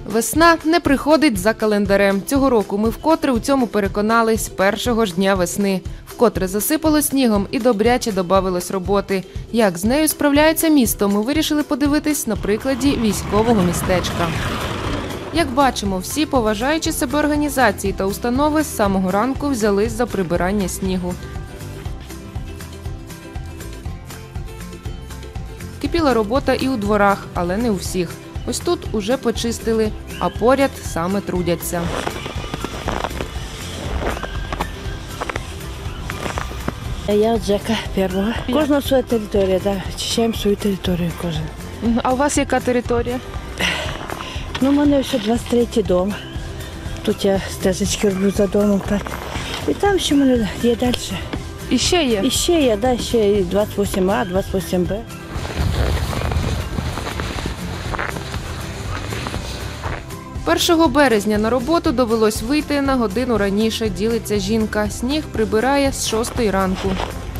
Весна не приходить за календарем. Цього року ми вкотре у цьому переконались першого ж дня весни. Вкотре засипало снігом і добряче добавилось роботи. Як з нею справляється місто, ми вирішили подивитись на прикладі військового містечка. Як бачимо, всі поважаючі себе організації та установи з самого ранку взялись за прибирання снігу. Кипіла робота і у дворах, але не у всіх. Ось тут уже почистили, а поряд саме трудяться. Я Джека першого. Кожна своя територія, так. Чищаємо свою територію кожен. А у вас яка територія? Ну, у мене ще 23-й дом. Тут я стежечки роблю за домом, так. І там ще в мене є далі. І ще є? І ще є, да, ще і 28А, 28Б. Першого березня на роботу довелось вийти на годину раніше, ділиться жінка. Сніг прибирає з 6-ї ранку.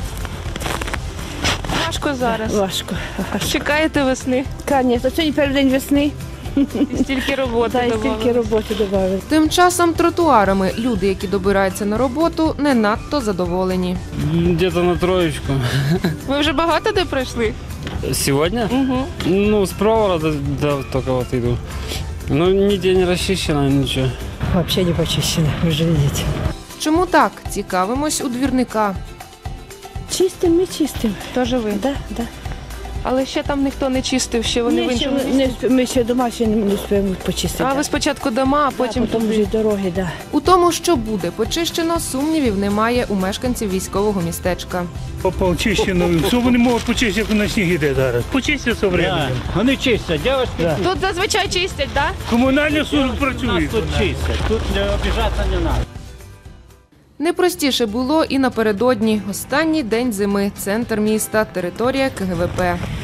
Важко зараз. Важко. Чекаєте весни? Звісно, сьогодні перший день весни. І стільки роботи Так, і добавили. стільки роботи додали. Тим часом тротуарами люди, які добираються на роботу, не надто задоволені. Где-то на троечку. Ви вже багато де пройшли? Сегодня? Угу. Ну, с провода только вот иду. Ну, нигде не расчищено, ничего. Взагалі не почищено, ви ж бачите. Чому так? Цікавимось у двірника. Чистим, ми чистим. Тож ви? Да, да. Але ще там ніхто не чистив, ще вони в іншому місці? Ми ще дома ще не встигаємо почистити. А ви спочатку дома, а потім потім вже й дороги, да. У тому, що буде почищено, сумнівів немає у мешканців військового містечка. Почищено, все вони можуть почистити, як на сніг іде зараз. Почистять все время. Вони чистять, дівчатки. Тут зазвичай чистять, так? Комунальні служби Нас працюють. тут чистять, тут не обіжатися не треба. Непростіше було і напередодні. Останній день зими. Центр міста, територія КГВП.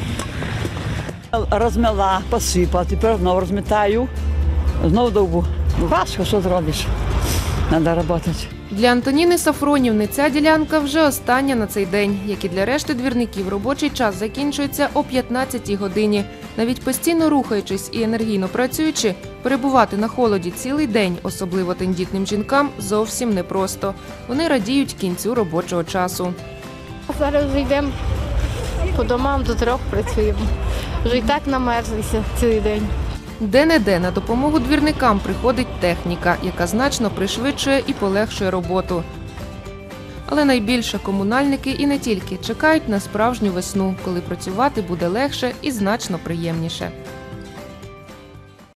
Розмила, посипала, тепер знову розмітаю, знову довбу. Важко, що зробиш? Треба працювати. Для Антоніни Сафронівни ця ділянка вже остання на цей день. Як і для решти двірників, робочий час закінчується о 15-й годині. Навіть постійно рухаючись і енергійно працюючи, перебувати на холоді цілий день, особливо тендітним жінкам, зовсім непросто. Вони радіють кінцю робочого часу. Зараз вже йдемо по домам, до 3 працюємо. Вже і так намерзлися цілий день. Де-не-де на допомогу двірникам приходить техніка, яка значно пришвидшує і полегшує роботу. Але найбільше комунальники і не тільки чекають на справжню весну, коли працювати буде легше і значно приємніше.